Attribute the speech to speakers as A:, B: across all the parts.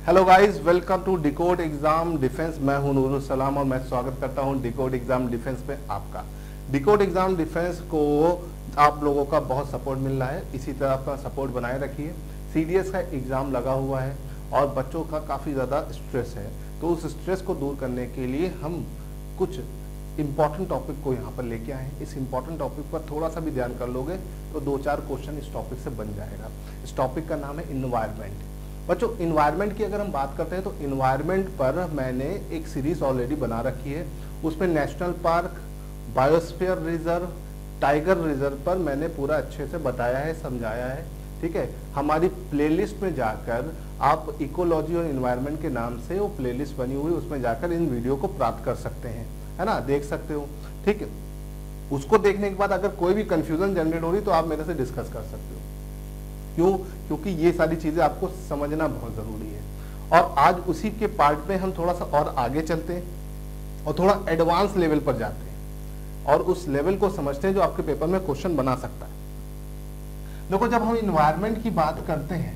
A: Hello guys, welcome to decode exam defence. मैं हूं नूरुल सलाम और मैं स्वागत करता हूं डिकोड एग्जाम डिफेंस में आपका। डिकोड एग्जाम डिफेंस को आप लोगों का बहुत सपोर्ट मिल रहा है, इसी तरह आपका सपोर्ट बनाए रखिए। सीडीएस का एग्जाम लगा हुआ है और बच्चों का काफ़ी ज़्यादा स्ट्रेस है, तो उस स्ट्रेस को दूर करने के लिए हम कुछ इंपॉर्टेंट टॉपिक को यहाँ पर लेके आए हैं। इस इंपॉर्टेंट टॉपिक पर थोड़ा सा भी ध्यान कर लोगे तो 2-4 क्वेश्चन इस टॉपिक से बन जाएगा। इस टॉपिक का नाम है इन्वायरमेंट। बच्चों, इन्वायरमेंट की अगर हम बात करते हैं तो इन्वायरमेंट पर मैंने एक सीरीज ऑलरेडी बना रखी है। उसमें national park, biosphere reserve, tiger reserve पर मैंने पूरा अच्छे से बताया है, समझाया है। ठीक है, हमारी प्लेलिस्ट में जाकर आप इकोलॉजी और इन्वायरमेंट के नाम से वो प्लेलिस्ट बनी हुई, उसमें जाकर इन वीडियो को प्राप्त कर सकते हैं, है ना, देख सकते हो। ठीक है, उसको देखने के बाद अगर कोई भी कंफ्यूजन जनरेट हो रही तो आप मेरे से डिस्कस कर सकते हो। क्यों? क्योंकि ये सारी चीजें आपको समझना बहुत जरूरी है। और आज उसी के पार्ट में हम थोड़ा सा और आगे चलते हैं और थोड़ा एडवांस लेवल पर जाते हैं और उस लेवल को समझते हैं जो आपके पेपर में क्वेश्चन बना सकता है। देखो, जब हम इन्वायरमेंट की बात करते हैं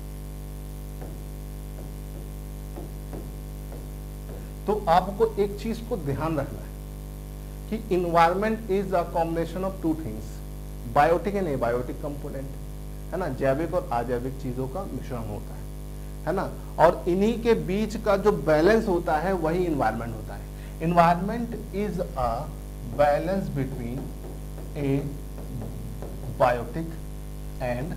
A: तो आपको एक चीज को ध्यान रखना है कि environment is a combination of two things, biotic and abiotic component, है ना। जैविक और अजैविक चीजों का मिश्रण होता है ना। और इन्हीं के बीच का जो बैलेंस होता है वही इन्वायरमेंट होता है। Environment is a balance between abiotic and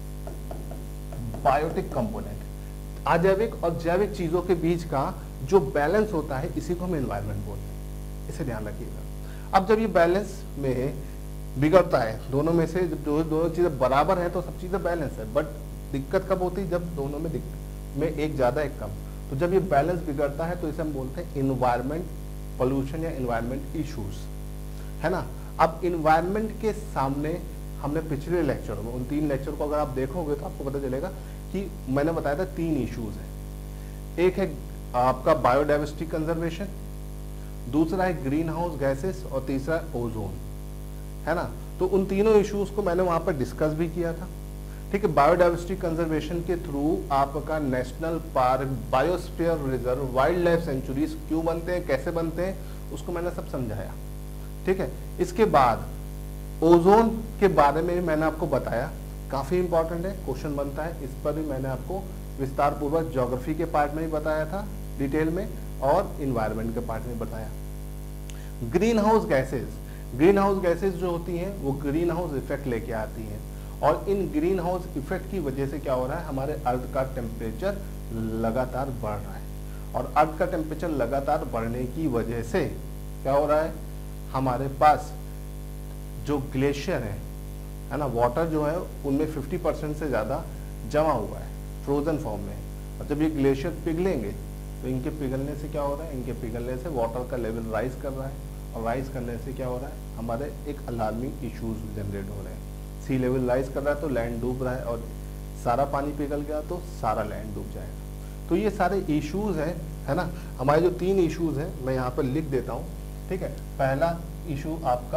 A: biotic component. अजैविक और जैविक चीजों के बीच का जो बैलेंस होता है इसी को हम इन्वायरमेंट बोलते हैं, इसे ध्यान रखिएगा। अब जब ये बैलेंस में बिगड़ता है, दोनों में से जब दोनों चीजें बराबर है तो सब चीजें बैलेंस है, बट दिक्कत कब होती है? जब दोनों में एक ज्यादा एक कम। तो जब ये बैलेंस बिगड़ता है तो इसे हम बोलते हैं इन्वायरमेंट पोल्यूशन या इन्वायरमेंट इश्यूज, है ना। अब इन्वायरमेंट के सामने हमने पिछले लेक्चर में, उन 3 लेक्चर को अगर आप देखोगे तो आपको पता चलेगा कि मैंने बताया था 3 इश्यूज है। एक है आपका बायोडाइवर्सिटी कंजर्वेशन, दूसरा है ग्रीन हाउस गैसेस और तीसरा ओजोन, है ना। तो उन तीनों इश्यूज को मैंने वहां पर डिस्कस भी किया था। ठीक है, बायोडाइवर्सिटी कंजर्वेशन के थ्रू आपका national park, biosphere reserve, wildlife sanctuaries क्यों बनते हैं, कैसे बनते हैं, उसको मैंने सब समझाया। ठीक है, इसके बाद ओजोन के बारे में मैंने आपको बताया, काफी इंपॉर्टेंट है, क्वेश्चन बनता है। इस पर भी मैंने आपको विस्तार पूर्वक ज्योग्राफी के पार्ट में ही बताया था डिटेल में, और इन्वायरमेंट के पार्ट में बताया। Greenhouse gases, greenhouse gases जो होती हैं वो ग्रीन हाउस इफेक्ट लेके आती हैं, और इन ग्रीन हाउस इफेक्ट की वजह से क्या हो रहा है, हमारे अर्थ का टेम्परेचर लगातार बढ़ रहा है। और अर्थ का टेम्परेचर लगातार बढ़ने की वजह से क्या हो रहा है, हमारे पास जो ग्लेशियर है ना, वाटर जो है उनमें 50% से ज़्यादा जमा हुआ है फ्रोजन फॉर्म में। और जब ये ग्लेशियर पिघलेंगे तो इनके पिघलने से क्या हो रहा है, इनके पिघलने से वाटर का लेवल राइज कर रहा है, और राइज करने से क्या हो रहा है, हमारे एक अलार्मिंग इश्यूज जनरेट हो रहे हैं। सी लेवल राइज कर रहा है तो लैंड डूब रहा है, और सारा पानी पिघल गया तो सारा लैंड डूब जाएगा। तो ये सारे इश्यूज हैं, है ना। हमारे जो 3 इश्यूज हैं मैं यहाँ पर लिख देता हूँ। ठीक है, पहला इशू आपका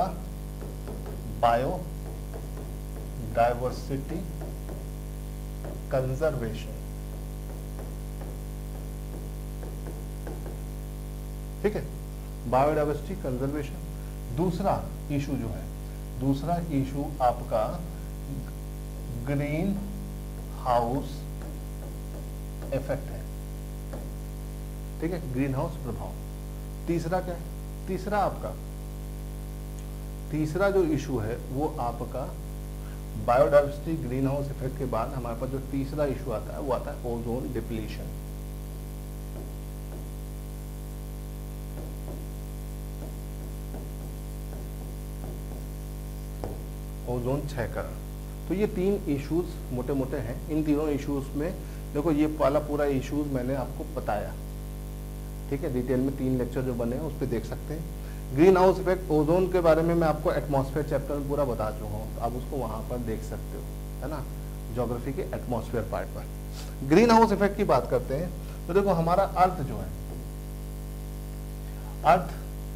A: बायो डाइवर्सिटी कंजर्वेशन। ठीक है, बायोडाइवर्सिटी कंजर्वेशन। दूसरा इशू जो है, दूसरा इशू आपका ग्रीन हाउस इफेक्ट है। ठीक है, ग्रीन हाउस प्रभाव। तीसरा क्या है, तीसरा जो इशू है वो आपका बायोडाइवर्सिटी ग्रीन हाउस इफेक्ट के बाद हमारे पास जो तीसरा इशू आता है वो आता है ओजोन डिप्लीशन। ओजोन क्षयकरण। तो ये 3 इश्यूज मोटे मोटे हैं। इन तीनों इश्यूज में देखो, ये वाला पूरा इश्यूज मैंने आपको बताया। ठीक है, डिटेल में 3 लेक्चर जो बने हैं उस पर देख सकते हैं। ग्रीन हाउस इफेक्ट, ओजोन के बारे में मैं आपको एटमॉस्फेयर चैप्टर में पूरा बता चुका हूँ, तो आप उसको वहां पर देख सकते हो, है ना, ज्योग्राफी के एटमॉस्फेयर पार्ट पर। ग्रीन हाउस इफेक्ट की बात करते हैं तो देखो, हमारा अर्थ जो है, अर्थ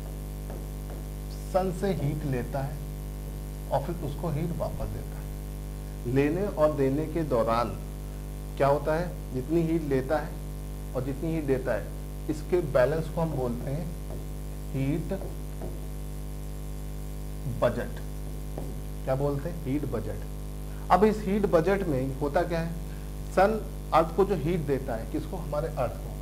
A: सन से हीट लेता है और फिर उसको हीट वापस देता है। लेने और देने के दौरान क्या होता है, जितनी हीट लेता है और जितनी हीट देता है, इसके बैलेंस को हम बोलते हैं हीट बजट। क्या बोलते हैं? Heat budget. अब इस हीट बजट में होता क्या है, सन अर्थ को जो हीट देता है, किसको? हमारे अर्थ को,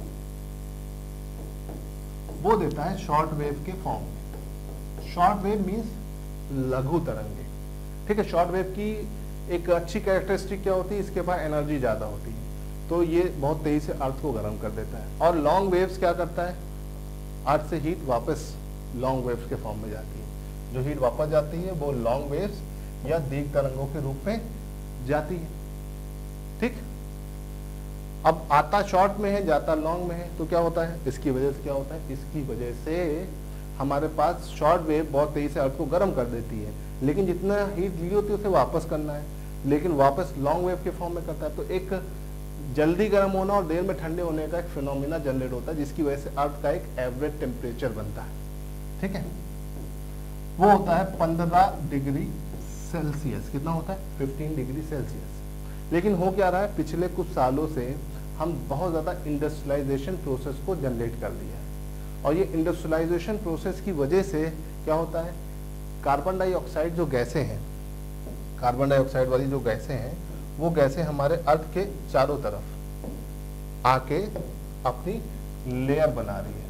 A: वो देता है शॉर्ट वेव के फॉर्म में। शॉर्ट वेव मीन्स लघु तरंगे, ठीक है। शॉर्ट वेव की एक अच्छी कैरेक्टरिस्टिक क्या होती है? इसके पास एनर्जी ज्यादा होती है, तो ये बहुत तेजी से अर्थ को गर्म कर देता है। और लॉन्ग वेव्स क्या करता है? अर्थ से हीट वापस लॉन्ग वेव्स के फॉर्म में जाती है। जो हीट वापस जाती है वो लॉन्ग वेव्स या दीर्घ तरंगों के रूप में जाती है, ठीक। अब आता शॉर्ट में है, जाता लॉन्ग में है, तो क्या होता है? इसकी वजह से क्या होता है? इसकी वजह से हमारे पास शॉर्ट वेव बहुत तेजी से अर्थ को गर्म कर देती है, लेकिन जितना हीट ली होती है उसे वापस करना है, लेकिन वापस लॉन्ग वेव के फॉर्म में करता है। तो एक जल्दी गर्म होना और देर में ठंडे होने का एक फिनोमिना जनरेट होता है, जिसकी वजह से अर्थ का एक एवरेज टेम्परेचर बनता है, ठीक है। वो होता है 15 डिग्री सेल्सियस। कितना होता है? 15 डिग्री सेल्सियस। लेकिन हो क्या रहा है, पिछले कुछ सालों से हम बहुत ज्यादा इंडस्ट्रियलाइजेशन प्रोसेस को जनरेट कर लिया है, और ये इंडस्ट्रियलाइजेशन प्रोसेस की वजह से क्या होता है, कार्बन डाइऑक्साइड जो गैसें हैं, कार्बन डाइऑक्साइड वाली जो गैसें हैं, वो गैसें हमारे अर्थ के चारों तरफ आके अपनी लेयर बना रही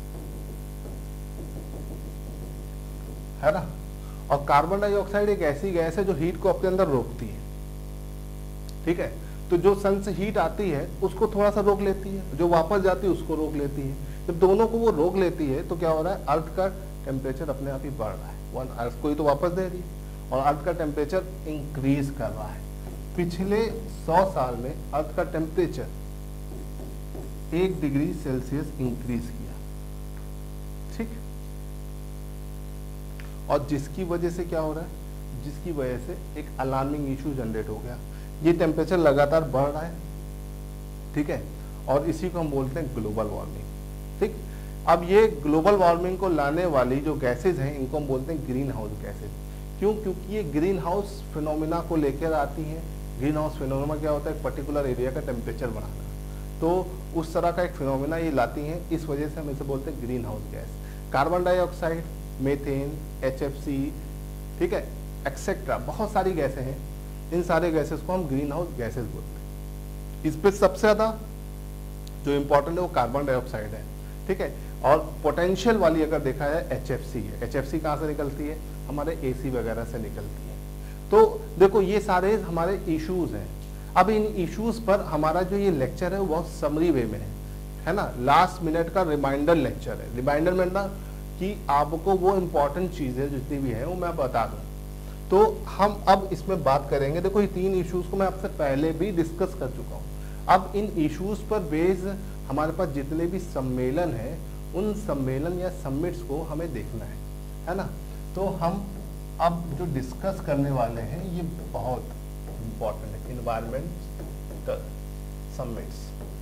A: है ना। और कार्बन डाइऑक्साइड एक ऐसी गैस है जो हीट को अपने अंदर रोकती है, ठीक है। तो जो सन से हीट आती है उसको थोड़ा सा रोक लेती है, जो वापस जाती है उसको रोक लेती है। जब दोनों को वो रोक लेती है तो क्या हो रहा है, अर्थ का टेम्परेचर अपने आप ही बढ़ रहा है। वन अर्थ को ही तो वापस दे रही है और अर्थ का टेम्परेचर इंक्रीज कर रहा है। पिछले 100 साल में अर्थ का टेम्परेचर 1 डिग्री सेल्सियस इंक्रीज किया, ठीक। और जिसकी वजह से क्या हो रहा है, जिसकी वजह से एक अलार्मिंग इशू जनरेट हो गया। ये टेम्परेचर लगातार बढ़ रहा है, ठीक है, और इसी को हम बोलते हैं ग्लोबल वार्मिंग, ठीक। अब ये ग्लोबल वार्मिंग को लाने वाली जो गैसेज हैं, इनको हम बोलते हैं ग्रीन हाउस गैसेज। क्यों? क्योंकि ये ग्रीन हाउस फिनोमिना को लेकर आती है। ग्रीन हाउस फिनोमिना क्या होता है? एक पर्टिकुलर एरिया का टेम्परेचर बढ़ाना, तो उस तरह का एक फिनोमिना ये लाती हैं। इस वजह से हम इसे बोलते हैं greenhouse gas. Carbon dioxide, methane, HFC, ठीक है, एक्सेट्रा, बहुत सारी गैसें हैं। इन सारे गैसेस को हम ग्रीन हाउस गैसेस बोलते हैं। इस पे सबसे ज्यादा जो इम्पोर्टेंट है वो कार्बन डाइऑक्साइड है, ठीक है। और पोटेंशियल वाली अगर देखा जाए HFC है। HFC कहाँ से निकलती है? हमारे AC वगैरह से निकलती है। तो देखो ये सारे हमारे इश्यूज हैं। अब इन इश्यूज पर हमारा जो ये लेक्चर है वो बहुत समरी वे में है ना, लास्ट मिनट का रिमाइंडर लेक्चर है। रिमाइंडर में ना कि आपको वो इम्पोर्टेंट चीजें जितनी भी हैं वो मैं बता दूं। तो हम अब इसमें बात करेंगे। देखो ये 3 इश्यूज को मैं आपसे पहले भी डिस्कस कर चुका हूँ। अब इन इश्यूज पर बेस हमारे पास जितने भी सम्मेलन है, उन सम्मेलन या समिट्स को हमें देखना है ना। तो हम अब जो डिस्कस करने वाले हैं ये बहुत इम्पोर्टेंट है, इन्वायरमेंटल समिट्स,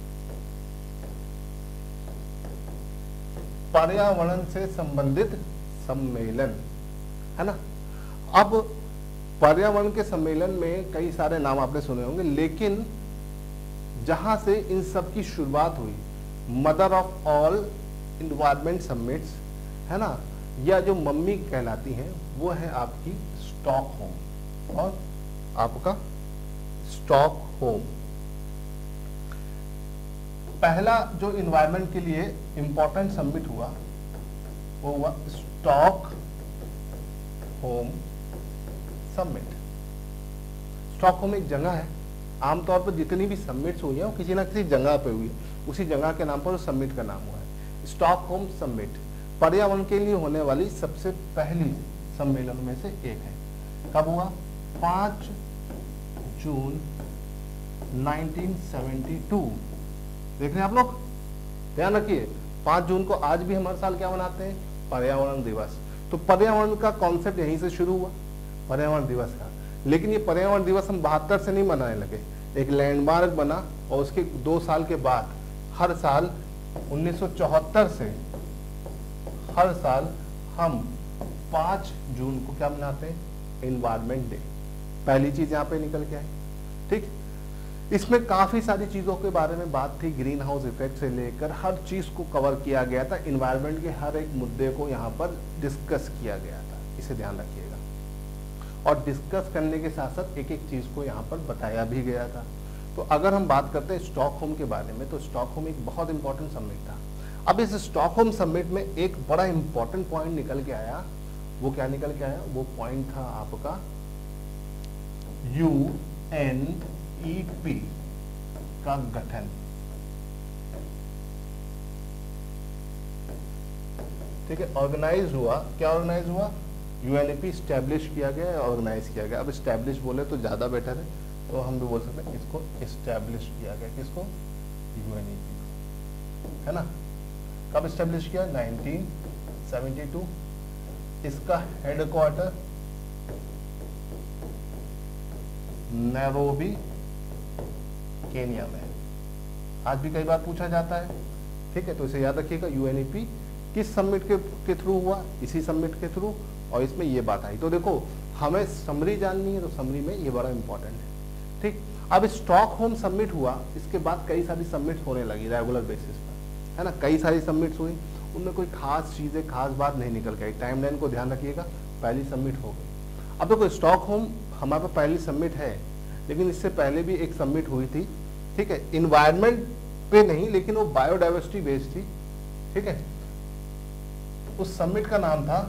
A: पर्यावरण से संबंधित सम्मेलन, है ना। अब पर्यावरण के सम्मेलन में कई सारे नाम आपने सुने होंगे, लेकिन जहां से इन सब की शुरुआत हुई, mother of all environment summits, है ना, या जो मम्मी कहलाती हैं, वो है आपकी स्टॉकहोम। और आपका स्टॉकहोम पहला जो इन्वायरमेंट के लिए इंपॉर्टेंट समिट हुआ वो हुआ स्टॉकहोम समिट। स्टॉकहोम एक जगह है। आमतौर पर जितनी भी समिट्स हुई हैं वो किसी ना किसी जगह पे हुई है, उसी जगह के नाम पर उस समिट का नाम हुआ है स्टॉकहोम समिट। पर्यावरण के लिए होने वाली सबसे पहली सम्मेलन में से एक है। कब हुआ? 5 जून 1972। देख रहे हैं आप लोग, ध्यान रखिए 5 जून को आज भी हम हर साल क्या मनाते हैं? पर्यावरण दिवस। तो पर्यावरण का कॉन्सेप्ट यहीं से शुरू हुआ, पर्यावरण दिवस का। लेकिन ये पर्यावरण दिवस हम 72 से नहीं मनाने लगे, एक लैंडमार्क बना और उसके 2 साल के बाद हर साल 1974 से हर साल हम 5 जून को क्या मनाते हैं? Environment day. पहली चीज यहाँ पे निकल के आई, ठीक। इसमें काफी सारी चीजों के बारे में बात थी, ग्रीन हाउस इफेक्ट से लेकर हर चीज को कवर किया गया था, इन्वायरमेंट के हर एक मुद्दे को यहाँ पर डिस्कस किया गया था, इसे ध्यान रखिएगा। और डिस्कस करने के साथ साथ एक एक चीज को यहाँ पर बताया भी गया था। तो अगर हम बात करते हैं स्टॉकहोम के बारे में, तो स्टॉकहोम एक बहुत इंपॉर्टेंट समिट था। अब इस स्टॉकहोम समिट में एक बड़ा इंपॉर्टेंट पॉइंट निकल के आया। वो क्या निकल के आया? वो पॉइंट था आपका UNEP का गठन। ठीक है, ऑर्गेनाइज हुआ। क्या ऑर्गेनाइज हुआ? UNEP स्टैब्लिश किया गया, ऑर्गेनाइज किया गया। अब स्टैब्लिश बोले तो ज्यादा बेटर है, तो हम भी बोल सकते हैं इसको स्टैब्लिश किया गया। किसको? UNEP को, है ना। कब स्टैब्लिश किया? 1972। इसका हेडक्वार्टर नैरोबी, केनिया में। आज भी कई बार पूछा जाता है, ठीक है, तो इसे याद रखिएगा। UNEP किस समिट के थ्रू हुआ? इसी समिट के थ्रू, और इसमें ये बात आई। तो देखो, हमें समरी जाननी है, तो समरी में ये बड़ा इंपॉर्टेंट है। ठीक, अब स्टॉकहोम समिट हुआ, इसके बाद कई सारी समिट होने लगी रेगुलर बेसिस पर, है ना। कई सारी समिट्स हुई, उनमें कोई खास चीजें, खास बात नहीं निकल के आई। टाइमलाइन को ध्यान रखिएगा, पहली समिट हो गई। अब देखो, स्टॉकहोम हमारे पास पहली समिट है, लेकिन इससे पहले भी एक समिट हुई थी, ठीक है, इन्वायरमेंट पे नहीं, लेकिन वो बायोडाइवर्सिटी बेस्ड थी, ठीक है। उस समिट का नाम था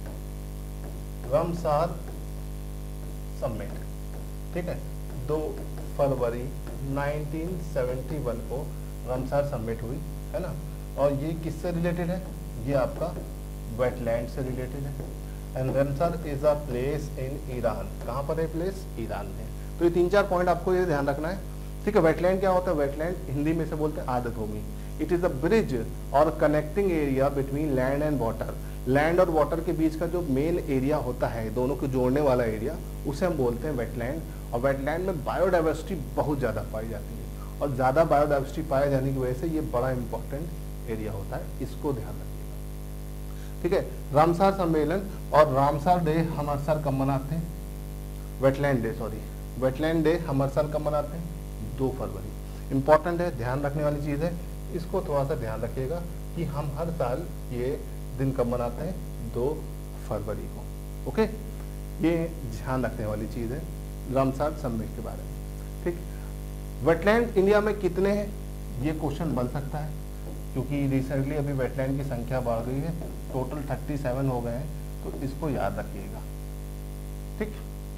A: रामसार समिट, ठीक है। 2 फरवरी 1971 को रामसार समिट हुई, है ना। और ये किससे रिलेटेड है? ये आपका वेटलैंड से रिलेटेड है। And Ramsar is a place in Iran. कहाँ पर है प्लेस? ईरान में। तो ये 3-4 पॉइंट आपको ये ध्यान रखना है, ठीक है। वेटलैंड क्या होता है? वेटलैंड हिंदी में से बोलते हैं आर्द्र भूमि। इट इज अ ब्रिज और connecting area between land and water. Land और वाटर के बीच का जो मेन एरिया होता है, दोनों को जोड़ने वाला एरिया, उसे हम बोलते हैं वेटलैंड। और वेटलैंड में बायोडाइवर्सिटी बहुत ज़्यादा पाई जाती है, और ज़्यादा बायोडाइवर्सिटी पाए जाने की वजह से ये बड़ा इंपॉर्टेंट एरिया होता है, इसको ध्यान रखिएगा, ठीक है। रामसार सम्मेलन और रामसार डे हम हर साल कब मनाते हैं? Wetland day, sorry, wetland day हम हर साल कब मनाते हैं? 2 फरवरी। इंपॉर्टेंट है, ध्यान रखने वाली चीज़ है, इसको थोड़ा सा ध्यान रखिएगा कि हम हर साल ये दिन कब मनाते हैं? 2 फरवरी को, ओके। ये ध्यान रखने वाली चीज़ है रामसार समिट के बारे में, ठीक। वेटलैंड इंडिया में कितने हैं? ये क्वेश्चन बन सकता है, क्योंकि रिसेंटली अभी वेटलैंड की संख्या बढ़ गई है, टोटल 37 हो गए हैं, तो इसको याद रखिएगा, ठीक।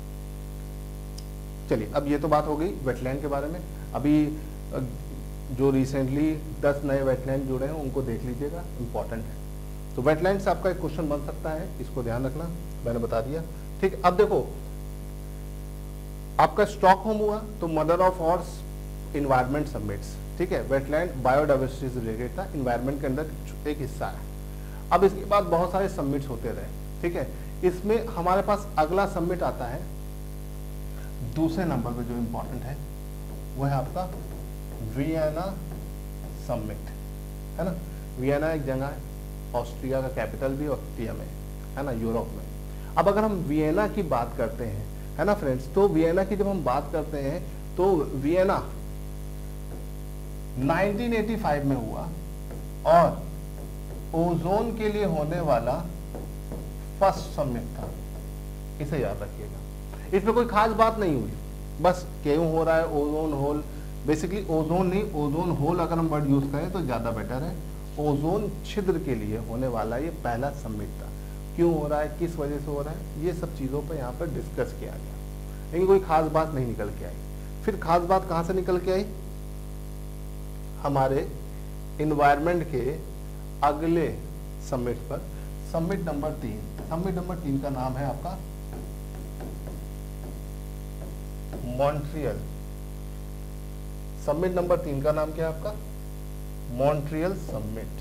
A: चलिए, अब ये तो बात हो गई वेटलैंड के बारे में। अभी जो रिसेंटली 10 नए वेटलैंड जुड़े हैं उनको देख लीजिएगा, इंपॉर्टेंट है। तो वेटलैंड से आपका एक क्वेश्चन बन सकता है, इसको ध्यान रखना, मैंने बता दिया, ठीक। अब देखो, आपका स्टॉकहोम हुआ तो mother of all environment summits, ठीक है। वेटलैंड बायोडाइवर्सिटी से रिलेटेड था, इन्वायरमेंट के अंदर एक हिस्सा है। अब इसके बाद बहुत सारे समिट्स होते रहे, ठीक है। इसमें हमारे पास अगला समिट आता है दूसरे नंबर पे, जो इंपॉर्टेंट है वो है आपका वियना समिट, है ना। वियना एक जगह है, ऑस्ट्रिया का कैपिटल भी ऑस्ट्रिया में, है ना, यूरोप में। अब अगर हम वियना की बात करते हैं, है ना फ्रेंड्स, तो वियना की जब हम बात करते हैं तो वियना 1985 में हुआ, और ओजोन के लिए होने वाला फर्स्ट समिट था, इसे याद रखिएगा। इसमें कोई खास बात नहीं हुई, बस क्यों हो रहा है ओजोन होल, बेसिकली ओजोन नहीं, ओजोन होल अगर हम वर्ड यूज करें तो ज्यादा बेटर है। ओजोन छिद्र के लिए होने वाला ये पहला समिट था। क्यों हो रहा है, किस वजह से हो रहा है, ये सब चीजों पर यहाँ पर डिस्कस किया गया, लेकिन कोई खास बात नहीं निकल के आई। फिर खास बात कहाँ से निकल के आई? हमारे इन्वायरमेंट के अगले समिट पर, समिट नंबर 3। समिट नंबर 3 का नाम है आपका मॉन्ट्रियल। समिट नंबर 3 का नाम क्या है आपका? Montreal summit.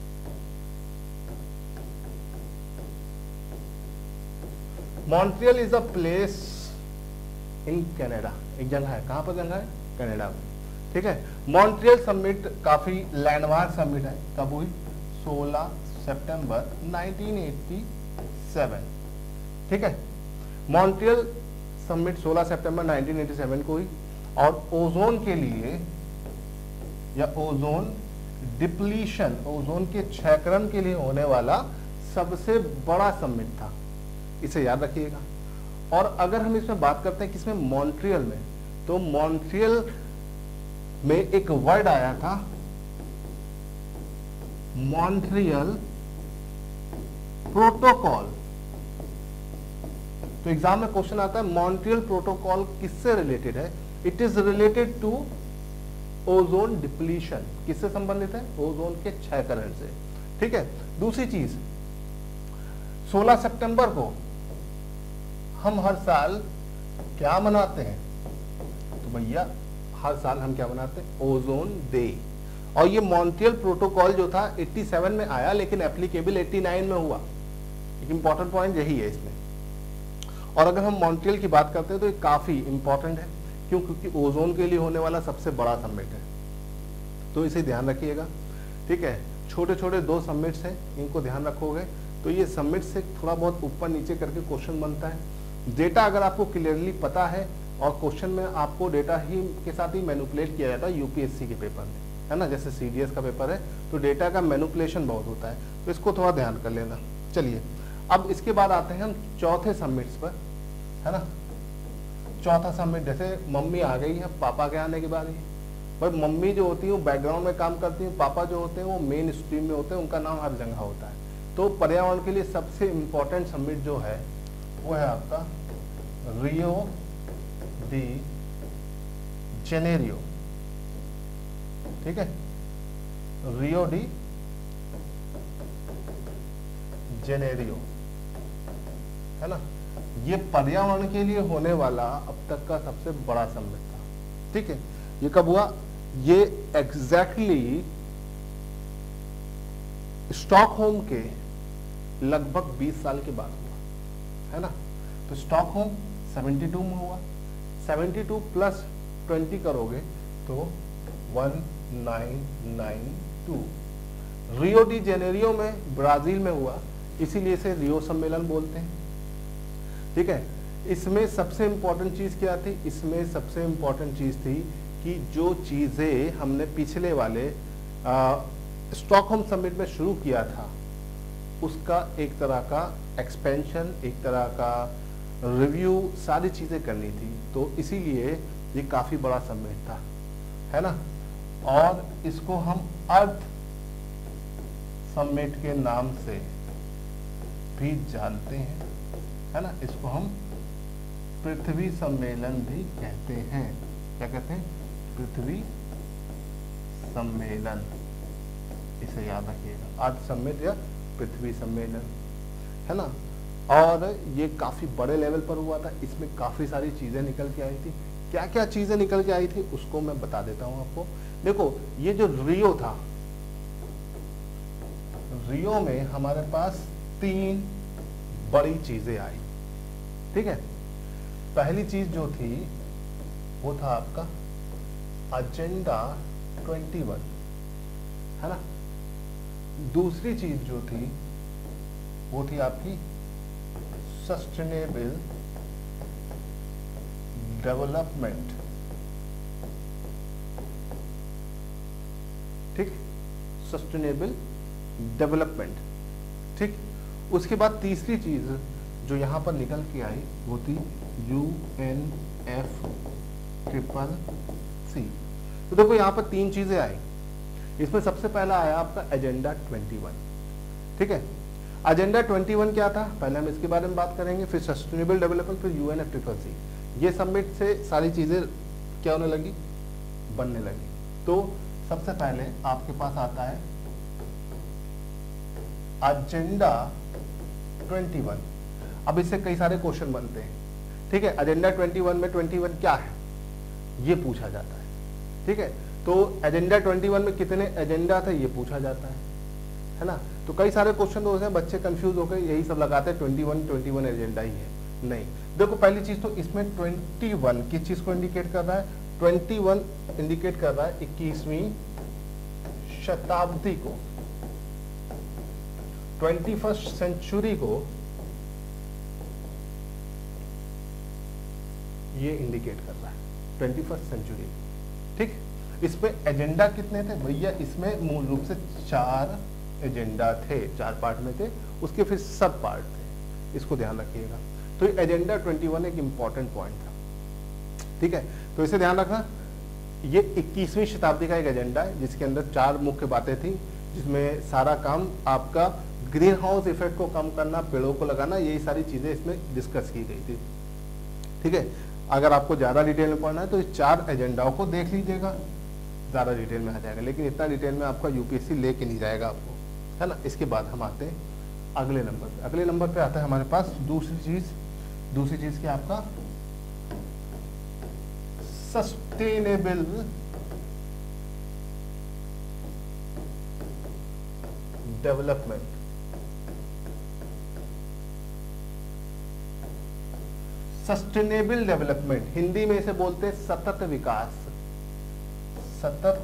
A: Montreal is a place in Canada, एक जगह है, कहां पर जगह है? कनाडा में, ठीक है। मॉन्ट्रियल समिट काफी लैंडमार्क समिट है। कब हुई? 16 सितंबर 1987, ठीक है। मॉन्ट्रियल समिट 16 सितंबर 1987 को हुई। और ओजोन के लिए या ओजोन डिप्लीशन, ओजोन के क्षयकरण के लिए होने वाला सबसे बड़ा समिट था, इसे याद रखिएगा। और अगर हम इसमें बात करते हैं किसमें, मॉन्ट्रियल में, तो मॉन्ट्रियल में एक वर्ड आया था मॉन्ट्रियल प्रोटोकॉल। तो एग्जाम में क्वेश्चन आता है मॉन्ट्रियल प्रोटोकॉल किससे रिलेटेड है, it is related to ozone depletion. किससे संबंधित है, ओजोन के क्षयकरण से। ठीक है, दूसरी चीज 16 सितंबर को हम हर साल क्या मनाते हैं, तो भैया हर साल हम क्या मनाते हैं, ओजोन डे। और ये मॉन्ट्रियल प्रोटोकॉल जो था 87 में आया, लेकिन एप्लीकेबल 89 में हुआ। एक इंपॉर्टेंट पॉइंट यही है इसमें। और अगर हम मॉन्ट्रियल की बात करते हैं तो ये काफी इंपॉर्टेंट है, क्यों, क्योंकि ओजोन के लिए होने वाला सबसे बड़ा समिट है, तो इसे ध्यान रखिएगा। ठीक है, छोटे छोटे 2 समिट्स हैं, इनको ध्यान रखोगे तो ये समिट से थोड़ा बहुत ऊपर नीचे करके क्वेश्चन बनता है। डेटा अगर आपको क्लियरली पता है और क्वेश्चन में आपको डेटा ही के साथ ही मैनिपुलेट किया जाता है यूपीएससी के पेपर में, है ना, जैसे सीडीएस का पेपर है तो डेटा का मैनिपुलेशन बहुत होता है, तो इसको थोड़ा ध्यान कर लेना। चलिए अब इसके बाद आते हैं हम चौथे समिट्स पर, है ना। चौथा समिट, जैसे मम्मी आ गई है, पापा के आने के बाद ही, पर मम्मी जो होती है वो बैकग्राउंड में काम करती है, पापा जो होते हैं वो मेन स्ट्रीम में होते हैं, उनका नाम हर जगह होता है। तो पर्यावरण के लिए सबसे इंपॉर्टेंट समिट जो है वो है आपका रियो डी जेनेरियो। ठीक है, रियो डी जेनेरियो, है ना। ये पर्यावरण के लिए होने वाला अब तक का सबसे बड़ा समिट था। ठीक है, ये कब हुआ, ये एग्जैक्टली स्टॉकहोम के लगभग 20 साल के बाद हुआ, है ना। तो स्टॉकहोम 72 में हुआ, 72 प्लस 20 करोगे तो 1992। रियो डी जेनेरियो में ब्राजील में हुआ, इसीलिए इसे रियो सम्मेलन बोलते हैं। ठीक है, इसमें सबसे इंपॉर्टेंट चीज क्या थी, इसमें सबसे इंपॉर्टेंट चीज थी कि जो चीजें हमने पिछले वाले स्टॉकहोम समिट में शुरू किया था उसका एक तरह का एक्सपेंशन, एक तरह का रिव्यू, सारी चीजें करनी थी, तो इसीलिए ये काफी बड़ा समिट था, है ना। और इसको हम अर्थ समिट के नाम से भी जानते हैं, है ना। इसको हम पृथ्वी सम्मेलन भी कहते हैं। क्या कहते हैं, पृथ्वी सम्मेलन, इसे याद रखिएगा, अर्थ समिट या पृथ्वी सम्मेलन, है ना। और ये काफी बड़े लेवल पर हुआ था, इसमें काफी सारी चीजें निकल के आई थी। क्या क्या चीजें निकल के आई थी उसको मैं बता देता हूं आपको। देखो, ये जो रियो था, रियो में हमारे पास 3 बड़ी चीजें आई। ठीक है, पहली चीज जो थी वो था आपका एजेंडा 21, है ना। दूसरी चीज जो थी वो थी आपकी सस्टेनेबल डेवलपमेंट। ठीक, सस्टेनेबल डेवलपमेंट। ठीक, उसके बाद तीसरी चीज जो यहां पर निकल के आई वो थी UNFCCC। तो देखो यहां पर 3 चीजें आई। इसमें सबसे पहला आया आपका एजेंडा 21। ठीक है, एजेंडा 21 क्या था, पहले हम इसके बारे में बात करेंगे, फिर सस्टेनेबल डेवलपमेंट, फिर UNFCCC। ये समिट से सारी चीजें क्या होने लगी, बनने लगी। तो सबसे पहले आपके पास आता है एजेंडा 21। अब इससे कई सारे क्वेश्चन बनते हैं। ठीक है, एजेंडा 21 में 21 क्या है ये पूछा जाता है। ठीक है, तो एजेंडा 21 में कितने एजेंडा थे ये पूछा जाता है ना। तो कई सारे क्वेश्चन होते हैं, बच्चे कंफ्यूज होकर यही सब लगाते हैं 21 एजेंडा ही है। नहीं, देखो पहली चीज तो इसमें 21 किस चीज को इंडिकेट कर रहा है, 21 इंडिकेट कर रहा है 21वीं शताब्दी को, 21st सेंचुरी को ये इंडिकेट कर रहा है। 21st century. ठीक, इसमें एजेंडा कितने थे भैया? इसमें मूल रूप से 4 एजेंडा थे, 4 पार्ट में थे, उसके फिर सब पार्ट थे, इसको ध्यान रखिएगा। तो एजेंडा 21 एक इंपॉर्टेंट पॉइंट था। ठीक है, तो इसे ध्यान रखना, ये 21वीं शताब्दी का एक एजेंडा है जिसके अंदर 4 मुख्य बातें थी, जिसमें सारा काम आपका ग्रीन हाउस इफेक्ट को कम करना, पेड़ों को लगाना, यही सारी चीजें इसमें डिस्कस की गई थी। ठीक है, अगर आपको ज्यादा डिटेल में पढ़ना है तो इस 4 एजेंडाओं को देख लीजिएगा, ज्यादा डिटेल में आ जाएगा, लेकिन इतना डिटेल में आपका यूपीएससी लेके नहीं जाएगा आपको, है ना। इसके बाद हम आते हैं अगले नंबर पे। अगले नंबर पे आता है हमारे पास दूसरी चीज क्या आपका sustainable development. Sustainable development Hindi में इसे बोलते हैं सतत विकास। सतत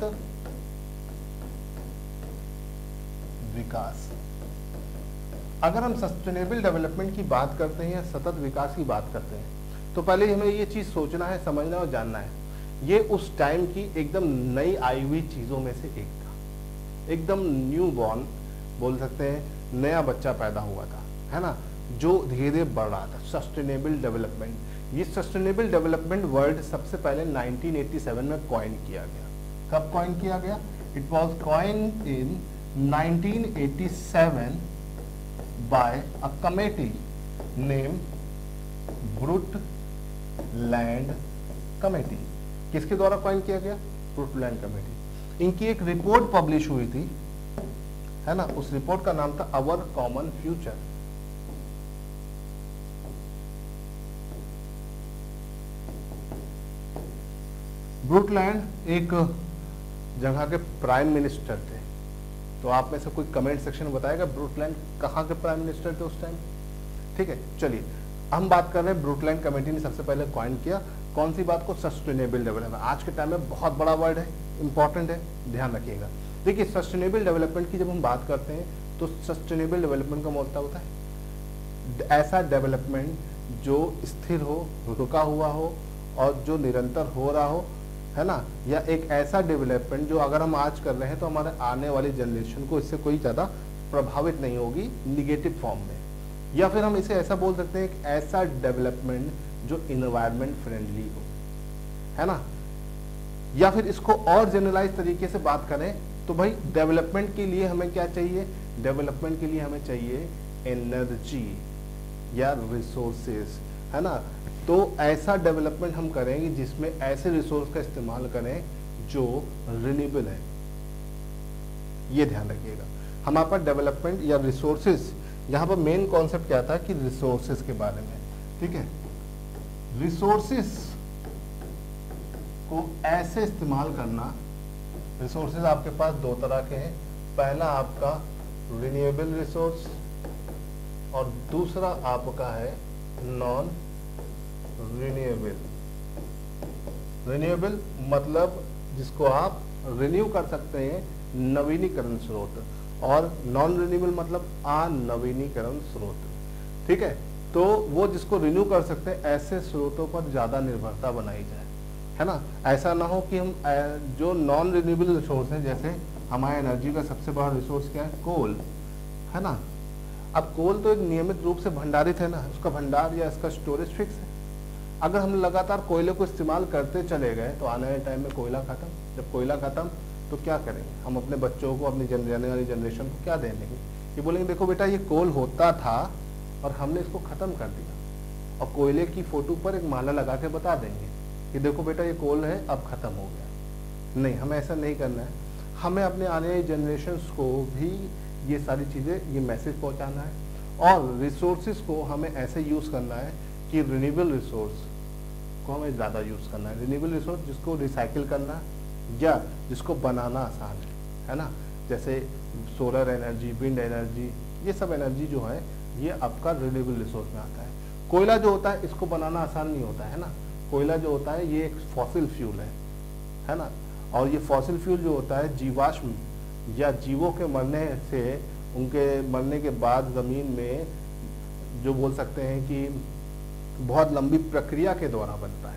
A: विकास। अगर हम सस्टेनेबल डेवलपमेंट की बात करते हैं या सतत विकास की बात करते हैं तो पहले हमें ये चीज सोचना है, समझना और जानना है, ये उस टाइम की एकदम नई आई हुई चीजों में से एक था, एकदम न्यू बॉर्न बोल सकते हैं, नया बच्चा पैदा हुआ था, है ना, जो धीरे धीरे बढ़ रहा था। सस्टेनेबल डेवलपमेंट, ये सस्टेनेबल डेवलपमेंट वर्ड सबसे पहले 1987 में कॉइन किया गया। कब कॉइन किया गया? It was coined in 1987 by a committee name Brundtland committee. किसके द्वारा कॉइन किया गया? Brundtland committee. इनकी एक रिपोर्ट पब्लिश हुई थी, है ना, उस रिपोर्ट का नाम था अवर कॉमन फ्यूचर। ब्रुटलैंड एक जगह के प्राइम मिनिस्टर थे, तो आप में से कोई कमेंट सेक्शन में बताएगा ब्रुटलैंड कहाँ के प्राइम मिनिस्टर थे उस टाइम। ठीक है, चलिए हम बात कर रहे हैं ब्रुटलैंड कमेटी ने सबसे पहले कॉइन किया कौन सी बात को? Sustainable development. आज के टाइम में बहुत बड़ा वर्ड है, इंपॉर्टेंट है, ध्यान रखिएगा। देखिए सस्टेनेबल डेवलपमेंट की जब हम बात करते हैं तो सस्टेनेबल डेवलपमेंट का मतलब होता है ऐसा डेवलपमेंट जो स्थिर हो, रुका हुआ हो और जो निरंतर हो रहा हो, है ना, या एक ऐसा डेवलपमेंट जो अगर हम आज कर रहे हैं तो हमारे आने वाली जनरेशन को इससे कोई ज़्यादा प्रभावित नहीं होगी निगेटिव फॉर्म में। या फिर हम इसे ऐसा बोल सकते हैं एक ऐसा डेवलपमेंट जो इन्वायरमेंट फ्रेंडली हो, है ना। या फिर इसको और जनरलाइज तरीके से बात करें तो भाई डेवलपमेंट के लिए हमें क्या चाहिए? डेवलपमेंट के लिए हमें चाहिए एनर्जी या रिसोर्सेज, है ना। तो ऐसा डेवलपमेंट हम करेंगे जिसमें ऐसे रिसोर्स का इस्तेमाल करें जो रिन्यूएबल है, ये ध्यान रखिएगा। हमारे पास डेवलपमेंट या रिसोर्सेज, यहाँ पर मेन कॉन्सेप्ट क्या था कि रिसोर्सेज के बारे में, ठीक है। रिसोर्सेज को ऐसे इस्तेमाल करना, रिसोर्सेज आपके पास 2 तरह के हैं, पहला आपका रिन्यूएबल रिसोर्स और दूसरा आपका है नॉन रिन्यूएबल। रिन्यूएबल मतलब जिसको आप रिन्यू कर सकते हैं, नवीनीकरण स्रोत, और नॉन रिन्यूएबल मतलब अनवीनीकरण स्रोत, ठीक है। तो वो जिसको रिन्यू कर सकते हैं ऐसे स्रोतों पर ज्यादा निर्भरता बनाई जाए, है ना। ऐसा ना हो कि हम जो नॉन रिन्यूएबल रिसोर्स है, जैसे हमारे एनर्जी का सबसे बड़ा रिसोर्स क्या है? कोल, है ना। अब कोल तो एक नियमित रूप से भंडारित है ना, उसका भंडार या इसका स्टोरेज फिक्स है। अगर हम लगातार कोयले को इस्तेमाल करते चले गए तो आने वाले टाइम में कोयला खत्म। जब कोयला खत्म तो क्या करेंगे हम? अपने बच्चों को, अपनी जाने वाली जनरेशन को क्या देंगे? ये बोलेंगे देखो बेटा ये कोल होता था और हमने इसको खत्म कर दिया, और कोयले की फोटो पर एक माला लगा के बता देंगे कि देखो बेटा ये कोल है, अब खत्म हो गया। नहीं, हमें ऐसा नहीं करना है। हमें अपने आने वाली जनरेशन को भी ये सारी चीज़ें, ये मैसेज पहुंचाना है, और रिसोर्सेज को हमें ऐसे यूज़ करना है कि रिन्यूएबल रिसोर्स को हमें ज़्यादा यूज़ करना है। रिन्यूएबल रिसोर्स जिसको रिसाइकिल करना या जिसको बनाना आसान है ना, जैसे सोलर एनर्जी, विंड एनर्जी, ये सब एनर्जी जो है ये आपका रिन्यूएबल रिसोर्स में आता है। कोयला जो होता है इसको बनाना आसान नहीं होता है ना। कोयला जो होता है ये एक फॉसिल फ्यूल है ना, और ये फॉसिल फ्यूल जो होता है जीवाश्म या जीवों के मरने से, उनके मरने के बाद ज़मीन में जो बोल सकते हैं कि बहुत लंबी प्रक्रिया के द्वारा बनता है।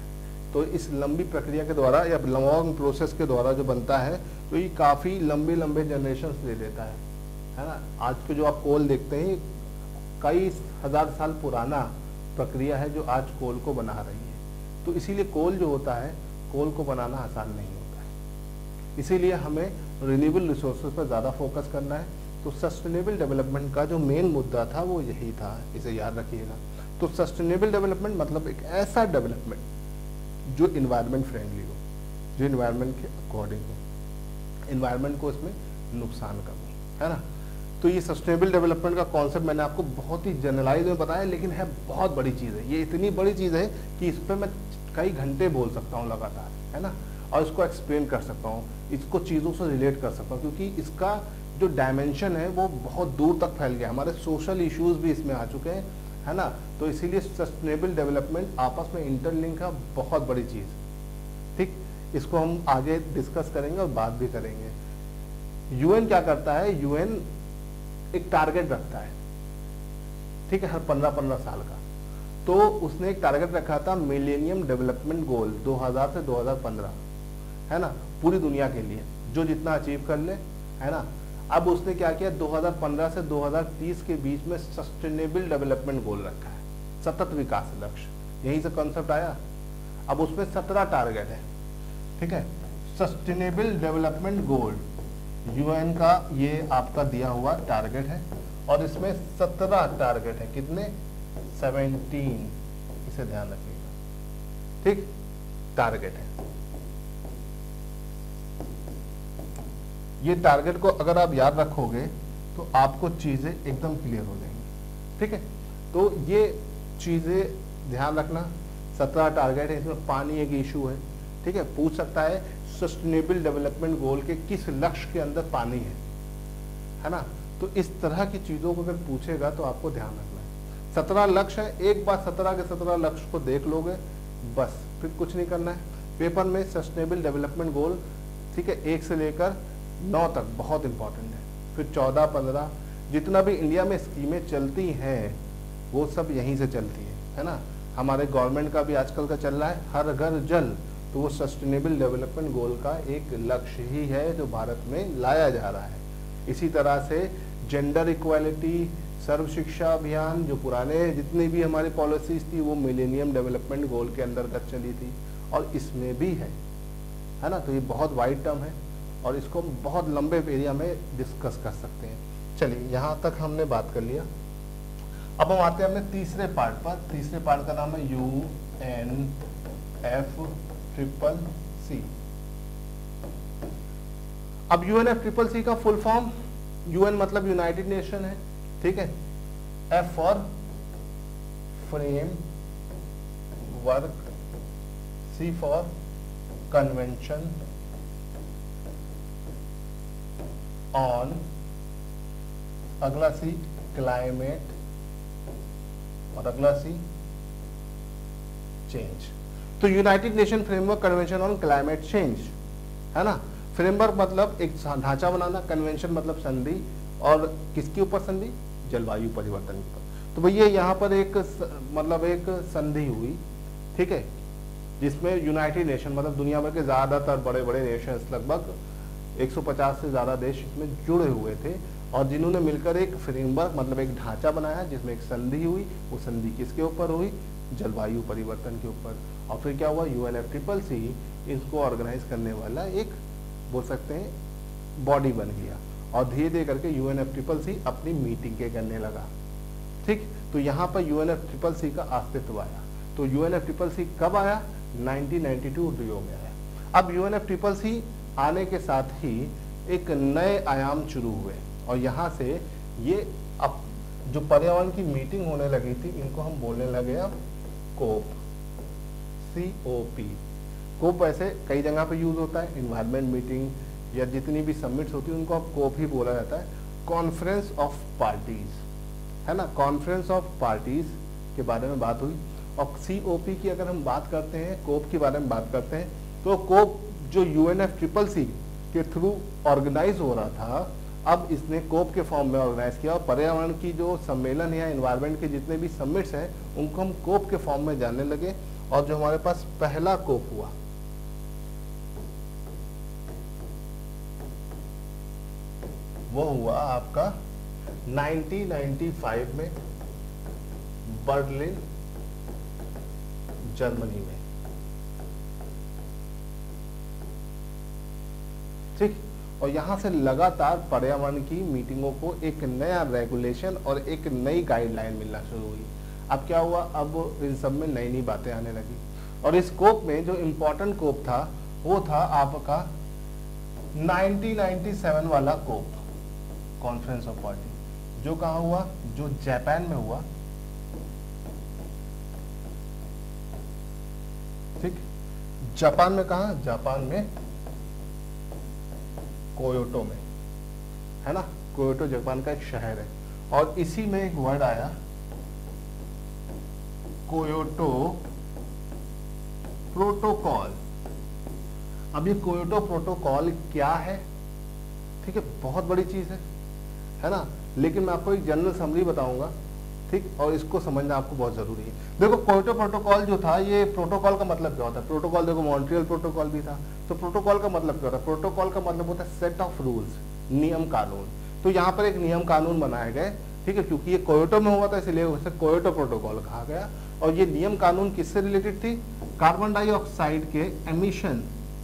A: तो इस लंबी प्रक्रिया के द्वारा या लॉन्ग प्रोसेस के द्वारा जो बनता है, तो ये काफ़ी लंबे लंबे जनरेशन ले लेता है ना। आज के जो आप कोल देखते हैं, कई हजार साल पुराना प्रक्रिया है जो आज कोल को बना रही है। तो इसीलिए कोल जो होता है, कोल को बनाना आसान नहीं होता है। इसीलिए हमें रिन्यूएबल रिसोर्सेज पर ज़्यादा फोकस करना है। तो सस्टेनेबल डेवलपमेंट का जो मेन मुद्दा था वो यही था, इसे याद रखिएगा। तो सस्टेनेबल डेवलपमेंट मतलब एक ऐसा डेवलपमेंट जो इन्वायरमेंट फ्रेंडली हो, जो इन्वायरमेंट के अकॉर्डिंग हो, इन्वायरमेंट को इसमें नुकसान कम हो, है ना। तो ये सस्टेनेबल डेवलपमेंट का कॉन्सेप्ट मैंने आपको बहुत ही जनरलाइज में बताया, लेकिन है बहुत बड़ी चीज़ है। ये इतनी बड़ी चीज़ है कि इस पर मैं कई घंटे बोल सकता हूँ लगातार, है ना, और इसको एक्सप्लेन कर सकता हूँ, इसको चीज़ों से रिलेट कर सकता हूँ, क्योंकि इसका जो डायमेंशन है वो बहुत दूर तक फैल गया। हमारे सोशल इश्यूज भी इसमें आ चुके हैं, है ना। तो इसीलिए सस्टेनेबल डेवलपमेंट आपस में इंटरलिंक है, बहुत बड़ी चीज़, ठीक। इसको हम आगे डिस्कस करेंगे और बात भी करेंगे। यूएन क्या करता है, यूएन एक टारगेट रखता है, ठीक है, हर 15-15 साल का। तो उसने एक टारगेट रखा था मिलेनियम डेवलपमेंट गोल 2000 से 2015, है ना, पूरी दुनिया के लिए, जो जितना अचीव कर ले, है ना। अब उसने क्या किया, 2015 से 2030 के बीच में सस्टेनेबल डेवलपमेंट गोल रखा है, सतत विकास लक्ष्य, यहीं से कॉन्सेप्ट आया। अब उसमें 17 टारगेट है, ठीक है। सस्टेनेबल डेवलपमेंट गोल यूएन का ये आपका दिया हुआ टारगेट है, और इसमें 17 टारगेट है, कितने, 17, इसे ध्यान रखिएगा, ठीक, टारगेट है। ये टारगेट को अगर आप याद रखोगे तो आपको चीजें एकदम क्लियर हो जाएंगी, ठीक है। तो ये चीजें ध्यान रखना, 17 टारगेट है, इसमें पानी एक इशू है, ठीक है। पूछ सकता है सस्टेनेबल डेवलपमेंट गोल के किस लक्ष्य के अंदर पानी है ना। तो इस तरह की चीजों को अगर पूछेगा तो आपको ध्यान रखना है। 17 लक्ष्य है, एक बार 17 के 17 लक्ष्य को देख लोगे बस, फिर कुछ नहीं करना है। पेपर में सस्टेनेबल डेवलपमेंट गोल, ठीक है, 1 से लेकर 9 तक बहुत इंपॉर्टेंट है। फिर 14, 15, जितना भी इंडिया में स्कीमें चलती हैं वो सब यहीं से चलती है ना। हमारे गवर्नमेंट का भी आजकल का चल रहा है हर घर जल, तो वो सस्टेनेबल डेवलपमेंट गोल का एक लक्ष्य ही है जो भारत में लाया जा रहा है। इसी तरह से जेंडर इक्वालिटी, सर्व शिक्षा अभियान, जो पुराने जितनी भी हमारी पॉलिसीज थी वो मिलेनियम डेवलपमेंट गोल के अंतर्गत चली थी, और इसमें भी है ना। तो ये बहुत वाइड टर्म है और इसको हम बहुत लंबे एरिया में डिस्कस कर सकते हैं। चलिए, यहाँ तक हमने बात कर लिया। अब हम आते हैं अपने तीसरे पार्ट पर। तीसरे पार्ट का नाम है UNFCCC। अब UNFCCC का फुल फॉर्म, UN मतलब यूनाइटेड नेशन है, ठीक है। F for framework, C for convention on, अगला C क्लाइमेट, और अगला C चेंज। तो united nation framework convention on climate change, है ना। फ्रेमवर्क मतलब एक ढांचा बनाना, कन्वेंशन मतलब संधि, और किसके ऊपर संधि, जलवायु परिवर्तन के ऊपर। तो भैया यहाँ पर एक मतलब एक संधि हुई, ठीक है, जिसमें यूनाइटेड नेशन मतलब दुनिया भर के ज्यादातर बड़े बड़े नेशंस, लगभग 150 से ज्यादा देश इसमें जुड़े हुए थे, और जिन्होंने मिलकर एक फ्रेमवर्क मतलब एक ढांचा बनाया जिसमें एक संधि हुई। वो संधि किसके ऊपर हुई, जलवायु परिवर्तन के ऊपर। और फिर क्या हुआ, UNFCCC इसको ऑर्गेनाइज करने वाला एक, बोल सकते हैं, बॉडी बन गया, और धीरे धीरे करके UNFCCC अपनी मीटिंग के करने लगा, ठीक। तो यहाँ पर UNFCCC का अस्तित्व आया। तो UNFCCC कब आया, 1992 रियो में आया। अब UNFCCC आने के साथ ही एक नए आयाम शुरू हुए, और यहाँ से ये अब जो पर्यावरण की मीटिंग होने लगी थी, इनको हम बोलने लगे अब कोप, COP। कोप ऐसे कई जगह पे यूज होता है, इन्वायरमेंट मीटिंग या जितनी भी समिट्स होती है उनको अब कोप ही बोला जाता है, कॉन्फ्रेंस ऑफ पार्टीज, है ना। कॉन्फ्रेंस ऑफ पार्टीज के बारे में बात हुई। और COP की अगर हम बात करते हैं, कोप के बारे में बात करते हैं, तो कोप जो UNFCCC के थ्रू ऑर्गेनाइज हो रहा था, अब इसने कोप के फॉर्म में ऑर्गेनाइज किया, और पर्यावरण की जो सम्मेलन है या इन्वायरमेंट के जितने भी समिट्स हैं उनको हम कोप के फॉर्म में जानने लगे। और जो हमारे पास पहला कोप हुआ वो हुआ आपका 1995 में बर्लिन जर्मनी में। ठीक, और यहां से लगातार पर्यावरण की मीटिंगों को एक नया रेगुलेशन और एक नई गाइडलाइन मिलना शुरू हुई। अब क्या हुआ, अब इन सब में नई नई बातें आने लगी। और इस कोप में जो इम्पोर्टेंट कोप था वो था आपका 1997 वाला कोप, कॉन्फ्रेंस ऑफ पार्टी, जो कहाँ हुआ, जो जापान में हुआ। ठीक, जापान में कहा, जापान में कोयोटो में, है ना। कोयोटो जापान का एक शहर है और इसी में एक वर्ड आया कोयोटो प्रोटोकॉल। अब ये कोयोटो प्रोटोकॉल क्या है, ठीक है, बहुत बड़ी चीज है ना, लेकिन मैं आपको एक जनरल समरी बताऊंगा, ठीक, और इसको समझना आपको बहुत जरूरी है। देखो कोयोटो प्रोटोकॉल जो था, ये प्रोटोकॉल का मतलब क्या होता है, प्रोटोकॉल देखो मॉन्ट्रियल प्रोटोकॉल भी था, तो प्रोटोकॉल का मतलब क्या होता है, प्रोटोकॉल का मतलब होता है सेट ऑफ रूल्स, नियम कानून। तो यहाँ पर एक नियम कानून बनाए गए, ठीक है, क्योंकि ये कोयोटो में हुआ था इसलिए उसे कोयोटो प्रोटोकॉल कहा गया। और ये नियम कानून किससे रिलेटेड थी, कार्बन डाइऑक्साइड के एमिशन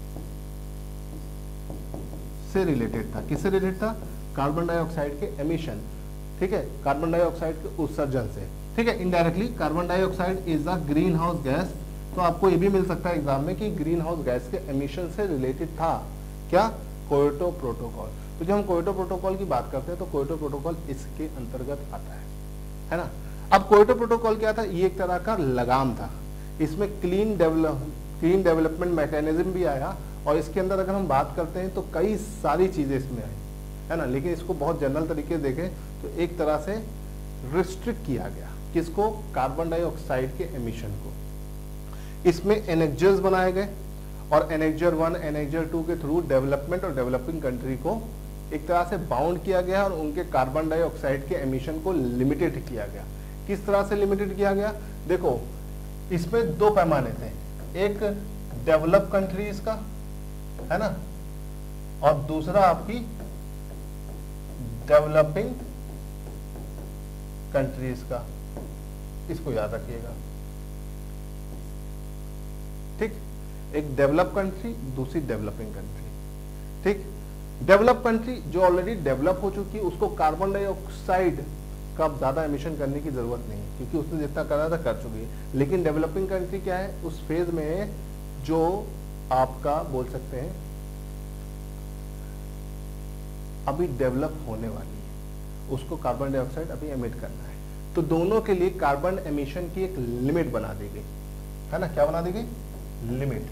A: से रिलेटेड था। किससे रिलेटेड था, कार्बन डाइऑक्साइड के एमिशन, ठीक है, कार्बन डाइऑक्साइड के उत्सर्जन से, ठीक है। Indirectly carbon dioxide is a greenhouse gas, तो आपको ये भी मिल सकता है एग्जाम में कि ग्रीन हाउस गैस के एमिशन से रिलेटेड था क्या, कोयोटो प्रोटोकॉल। तो जब हम कोयोटो प्रोटोकॉल की बात करते हैं तो कोयोटो प्रोटोकॉल इसके अंतर्गत आता है ना। अब कोयोटो प्रोटोकॉल क्या था, ये एक तरह का लगाम था, इसमें क्लीन डेवलपमेंट मैकेनिज्म भी आया, और इसके अंदर अगर हम बात करते हैं तो कई सारी चीजें इसमें आई, है ना। लेकिन इसको बहुत जनरल तरीके से देखें तो एक तरह से रिस्ट्रिक्ट किया गया, किसको, कार्बन डाइऑक्साइड के एमिशन को। इसमें एनेक्जर्स बनाए गए और एनेक्जर 1 एनेक्जर 2 के थ्रू डेवलपमेंट और डेवलपिंग कंट्री को एक तरह से बाउंड किया गया और उनके कार्बन डाइऑक्साइड के एमिशन को लिमिटेड किया गया। किस तरह से लिमिटेड किया गया, देखो इसमें दो पैमाने थे, एक डेवलप कंट्रीज का, है ना, और दूसरा आपकी डेवलपिंग कंट्रीज का, इसको याद रखिएगा, ठीक। एक डेवलप कंट्री, दूसरी डेवलपिंग कंट्री, ठीक। डेवलप कंट्री जो ऑलरेडी डेवलप हो चुकी है उसको कार्बन डाइऑक्साइड का ज्यादा एमिशन करने की जरूरत नहीं है, क्योंकि उसने जितना करना था कर चुकी है। लेकिन डेवलपिंग कंट्री क्या है, उस फेज में जो आपका बोल सकते हैं अभी डेवलप होने वाली है, उसको कार्बन डाइऑक्साइड अभी एमिट करना है। तो दोनों के लिए कार्बन एमिशन की एक लिमिट बना दी गई, है ना। क्या बना दी गई, लिमिट,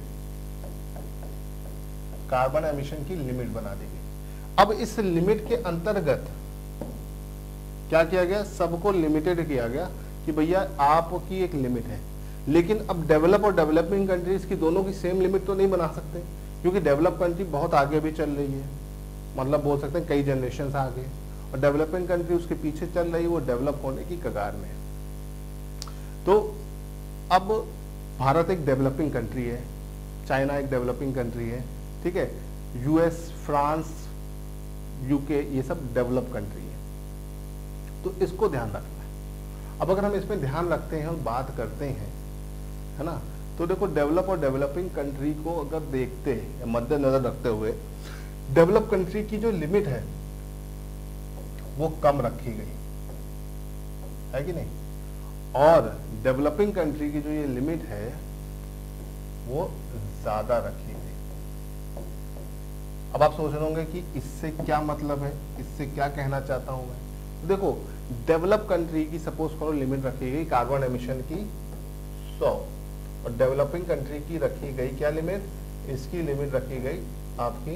A: कार्बन एमिशन की लिमिट बना दी गई। अब इस लिमिट के अंतर्गत क्या किया गया, सबको लिमिटेड किया गया कि भैया आपकी एक लिमिट है। लेकिन अब डेवलप और डेवलपिंग कंट्रीज की दोनों की सेम लिमिट तो नहीं बना सकते, क्योंकि डेवलप कंट्री बहुत आगे भी चल रही है, मतलब बोल सकते हैं कई जनरेशन आगे, और डेवलपिंग कंट्री उसके पीछे चल रही है, वो डेवलप होने की कगार में है। तो अब भारत एक डेवलपिंग कंट्री है, चाइना एक डेवलपिंग कंट्री है, ठीक है, यूएस, फ्रांस, यूके, ये सब डेवलप कंट्री है। तो इसको ध्यान रखना है। अब अगर हम इसमें ध्यान रखते हैं और बात करते हैं, है ना, तो देखो डेवलप और डेवलपिंग कंट्री को अगर देखते हैं मद्देनजर रखते हुए, डेवलप कंट्री की जो लिमिट है वो कम रखी गई है कि नहीं, और डेवलपिंग कंट्री की जो ये लिमिट है वो ज्यादा रखी गई। अब आप सोच रहे होंगे कि इससे क्या मतलब है, इससे क्या कहना चाहता हूं मैं। तो देखो डेवलप कंट्री की सपोज करो लिमिट रखी गई कार्बन एमिशन की 100, और डेवलपिंग कंट्री की रखी गई क्या लिमिट, इसकी लिमिट रखी गई आपकी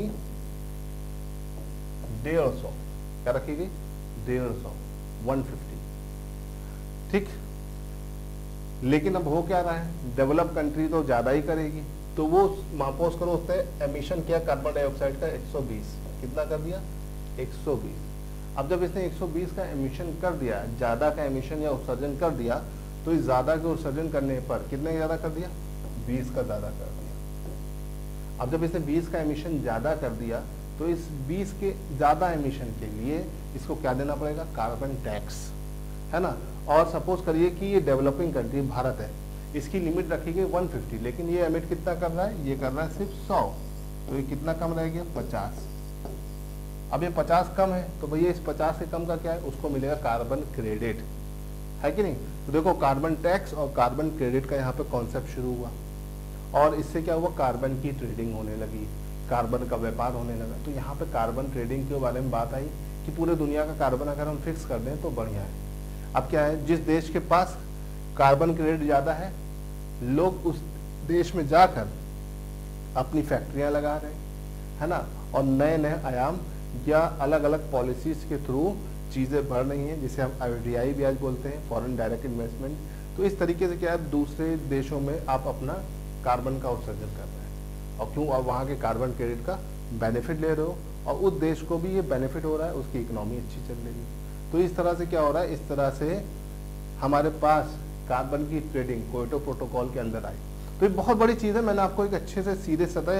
A: 150, क्या रखी गई 150, 150, ठीक। लेकिन अब हो क्या रहा है, डेवलप कंट्री तो ज्यादा ही करेगी, तो वो सपोज करो उसने एमिशन किया कार्बन डाइऑक्साइड का 120, कितना कर दिया 120। अब जब इसने 120 का एमिशन कर दिया, ज्यादा का एमिशन या उत्सर्जन कर दिया, तो इस ज्यादा के उत्सर्जन करने पर कितने ज्यादा कर दिया 20 का ज़्यादा कर दिया। अब जब इसने 20 का एमिशन ज़्यादा कर दिया तो इस 20 के ज़्यादा एमिशन के लिए इसको क्या देना पड़ेगा, कार्बन टैक्स, है ना। और सपोज करिए कि ये डेवलपिंग कंट्री भारत है, इसकी लिमिट रखी गई 150, लेकिन ये एमिट कितना कर रहा है, ये कर रहा है सिर्फ 100, तो ये कितना कम रह गया, 50। अब ये 50 कम है तो भैया इस 50 से कम का क्या है, उसको मिलेगा कार्बन क्रेडिट, है कि नहीं। तो देखो कार्बन टैक्स और कार्बन क्रेडिट का यहाँ पे कॉन्सेप्ट शुरू हुआ और इससे क्या हुआ, कार्बन की ट्रेडिंग होने लगी, कार्बन का व्यापार होने लगा। तो यहाँ पे कार्बन ट्रेडिंग के बारे में बात आई कि पूरे दुनिया का कार्बन अगर हम फिक्स कर दें तो बढ़िया है। अब क्या है, जिस देश के पास कार्बन क्रेडिट ज़्यादा है, लोग उस देश में जाकर अपनी फैक्ट्रियां लगा रहे हैं, है ना, और नए नए आयाम या अलग अलग पॉलिसीज के थ्रू चीज़ें बढ़ रही हैं, जिसे हम FDI भी आज बोलते हैं, फॉरेन डायरेक्ट इन्वेस्टमेंट। तो इस तरीके से क्या है, दूसरे देशों में आप अपना कार्बन का उत्सर्जन कर रहे हैं और क्यों, आप वहाँ के कार्बन क्रेडिट का बेनिफिट ले रहे हो और उस देश को भी ये बेनिफिट हो रहा है, उसकी इकोनॉमी अच्छी चल रही है। तो इस तरह से क्या हो रहा है, इस तरह से हमारे पास कार्बन की ट्रेडिंग क्योटो प्रोटोकॉल के अंदर आई। तो ये बहुत बड़ी चीज़ है, मैंने आपको एक अच्छे से सीधे सतह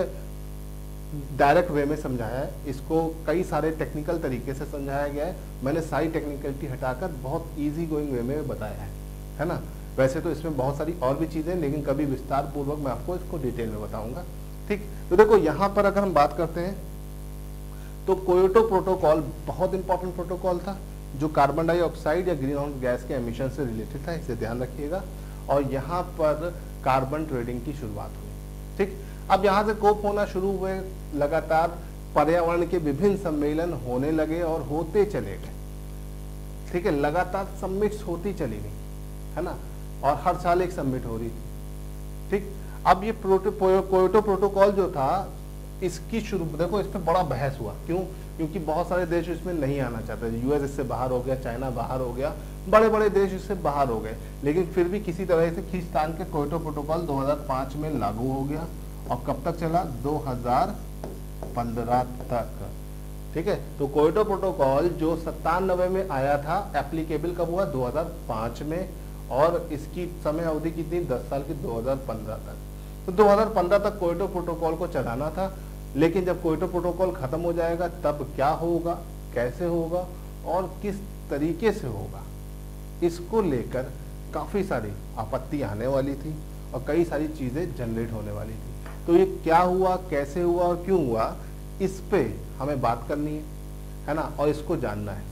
A: डायरेक्ट वे में समझाया है, इसको कई सारे टेक्निकल तरीके से समझाया गया है, मैंने सारी टेक्निकलिटी हटाकर बहुत इजी गोइंग वे में बताया है ना। वैसे तो इसमें बहुत सारी और भी चीज़ें, लेकिन कभी विस्तार पूर्वक मैं आपको इसको डिटेल में बताऊंगा, ठीक। तो देखो यहाँ पर अगर हम बात करते हैं तो क्योटो प्रोटोकॉल बहुत इंपॉर्टेंट प्रोटोकॉल था जो कार्बन डाइऑक्साइड या ग्रीन हाउस गैस के एमिशन से रिलेटेड था, इसे ध्यान रखिएगा। और यहाँ पर कार्बन ट्रेडिंग की शुरुआत हुई, ठीक। अब यहाँ से कोप होना शुरू हुए, लगातार पर्यावरण के विभिन्न सम्मेलन होने लगे और होते चले गए, ठीक है, लगातार समिट्स होती चली गई, है ना, और हर साल एक समिट हो रही थी, ठीक। अब ये क्योटो प्रोटोकॉल जो था, इसकी शुरू देखो, इस पर बड़ा बहस हुआ, क्यों, क्योंकि बहुत सारे देश इसमें नहीं आना चाहते, US इससे बाहर हो गया, चाइना बाहर हो गया, बड़े बड़े देश इससे बाहर हो गए, लेकिन फिर भी किसी तरह से खींचतान के क्योटो प्रोटोकॉल 2005 में लागू हो गया और कब तक चला, 2015 तक, ठीक है। तो क्योटो प्रोटोकॉल जो 97 में आया था, एप्लीकेबल कब हुआ, 2005 में, और इसकी समय अवधि कितनी, 10 साल की, 2015 तक। तो 2015 तक क्योटो प्रोटोकॉल को चलाना था, लेकिन जब क्योटो प्रोटोकॉल खत्म हो जाएगा तब क्या होगा, कैसे होगा और किस तरीके से होगा, इसको लेकर काफ़ी सारी आपत्ति आने वाली थी और कई सारी चीज़ें जनरेट होने वाली थी। तो ये क्या हुआ, कैसे हुआ और क्यों हुआ, इस पे हमें बात करनी है ना, और इसको जानना है।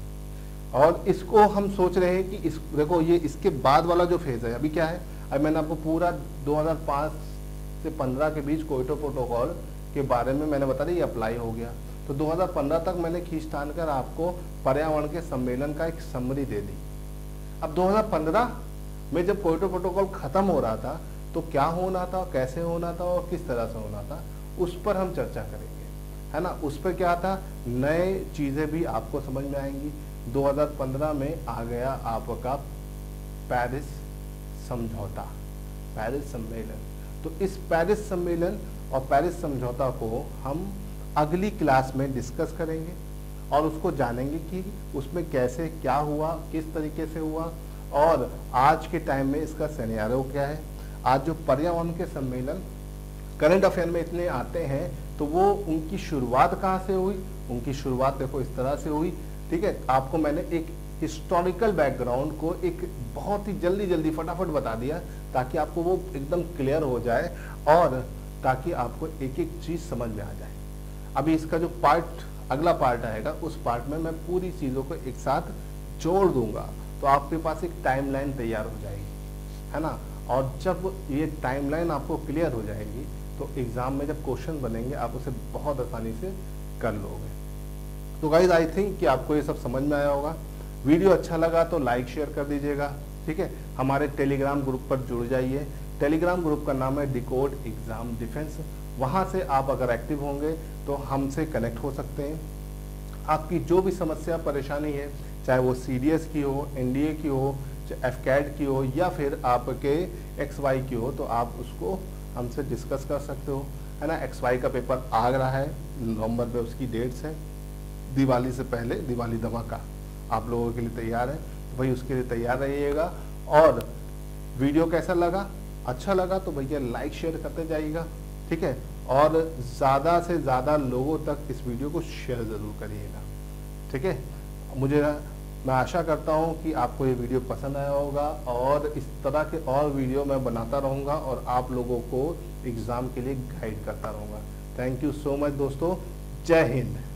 A: और इसको हम सोच रहे हैं कि इस देखो, ये इसके बाद वाला जो फेज है अभी क्या है, अब मैंने आपको पूरा 2005 से 15 के बीच क्योटो प्रोटोकॉल के बारे में मैंने बता दिया, ये अप्लाई हो गया। तो 2015 तक मैंने खींचतान कर आपको पर्यावरण के सम्मेलन का एक समरी दे दी। अब 2015 में जब क्योटो प्रोटोकॉल खत्म हो रहा था तो क्या होना था, कैसे होना था और किस तरह से होना था, उस पर हम चर्चा करेंगे, है ना। उस पर क्या था, नए चीज़ें भी आपको समझ में आएंगी। 2015 में आ गया आपका पेरिस समझौता, पेरिस सम्मेलन। तो इस पेरिस सम्मेलन और पेरिस समझौता को हम अगली क्लास में डिस्कस करेंगे और उसको जानेंगे कि उसमें कैसे क्या हुआ, किस तरीके से हुआ और आज के टाइम में इसका सिनेरियो क्या है। आज जो पर्यावरण के सम्मेलन करंट अफेयर में इतने आते हैं, तो वो उनकी शुरुआत कहाँ से हुई, उनकी शुरुआत देखो इस तरह से हुई, ठीक है। आपको मैंने एक हिस्टोरिकल बैकग्राउंड को एक बहुत ही जल्दी फटाफट बता दिया ताकि आपको वो एकदम क्लियर हो जाए और ताकि आपको एक एक चीज़ समझ में आ जाए। अभी इसका जो अगला पार्ट आएगा, उस पार्ट में मैं पूरी चीज़ों को एक साथ जोड़ दूंगा, तो आपके पास एक टाइमलाइन तैयार हो जाएगी, है ना। और जब ये टाइमलाइन आपको क्लियर हो जाएगी तो एग्ज़ाम में जब क्वेश्चन बनेंगे आप उसे बहुत आसानी से कर लोगे। तो गाइज आई थिंक कि आपको ये सब समझ में आया होगा। वीडियो अच्छा लगा तो लाइक शेयर कर दीजिएगा, ठीक है। हमारे टेलीग्राम ग्रुप पर जुड़ जाइए, टेलीग्राम ग्रुप का नाम है डिकोड एग्ज़ाम डिफेंस। वहाँ से आप अगर एक्टिव होंगे तो हमसे कनेक्ट हो सकते हैं। आपकी जो भी समस्या परेशानी है, चाहे वो CDS की हो, NDA की हो, चाहे FCAT की हो या फिर आपके XY की हो, तो आप उसको हमसे डिस्कस कर सकते हो, है ना। XY का पेपर आ रहा है नवंबर में, उसकी डेट्स है, दिवाली से पहले दिवाली धमाका आप लोगों के लिए तैयार है, तो भाई उसके लिए तैयार रहिएगा। और वीडियो कैसा लगा अच्छा लगा तो भैया लाइक शेयर करते जाइएगा, ठीक है, और ज़्यादा से ज़्यादा लोगों तक इस वीडियो को शेयर ज़रूर करिएगा, ठीक है। मैं आशा करता हूँ कि आपको ये वीडियो पसंद आया होगा और इस तरह के और वीडियो मैं बनाता रहूँगा और आप लोगों को एग्ज़ाम के लिए गाइड करता रहूँगा। थैंक यू सो मच दोस्तों, जय हिंद।